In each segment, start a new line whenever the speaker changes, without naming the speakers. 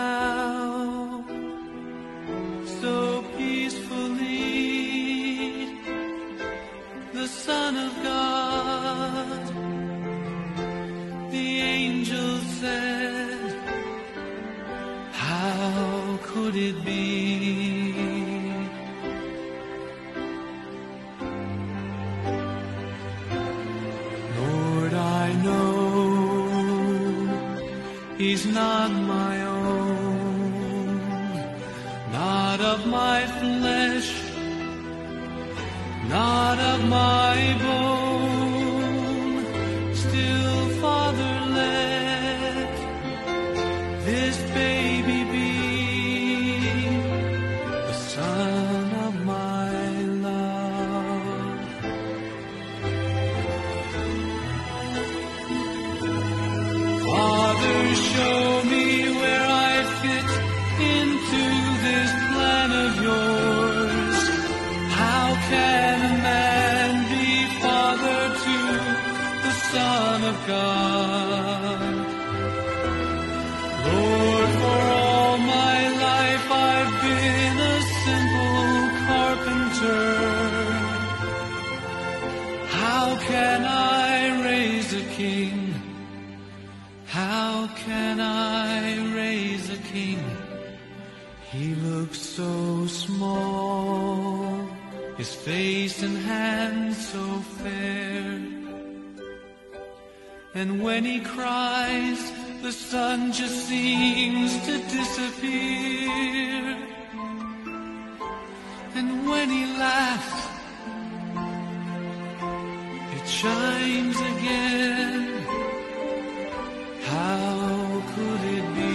now, so peacefully, the Son of God. The angel said, how could it be? Lord, I know he's not my own, not of my flesh, not of my bone. Still, Father, let this baby be the son of my love. Father, show me where I fit into this plan of yours. How can a man be father to the Son of God? Lord, for all my life I've been a simple carpenter. How can I raise a king? How can I raise a king? He looks so small, his face and hands so fair. And when he cries, the sun just seems to disappear. And when he laughs, it shines again. How could it be?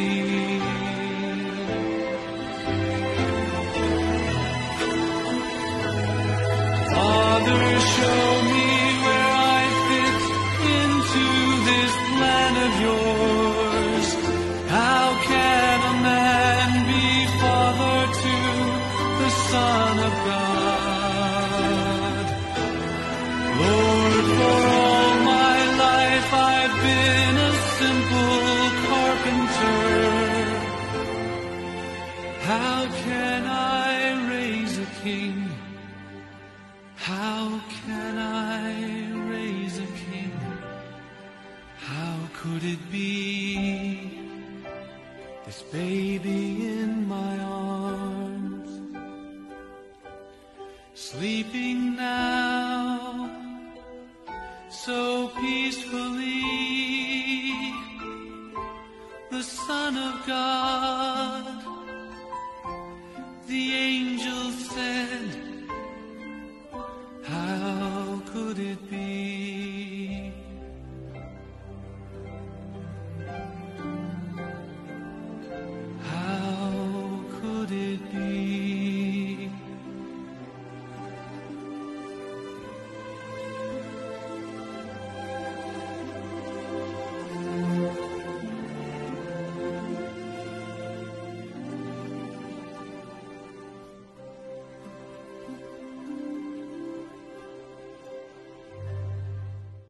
Father, show me where I fit into this plan of yours. How can a man be father to the Son of God? Lord, for all my life I've been a simple carpenter. How can I raise a king? How can I raise a king? How could it be? This baby in my arms, sleeping now, so peacefully, the Son of God, the angel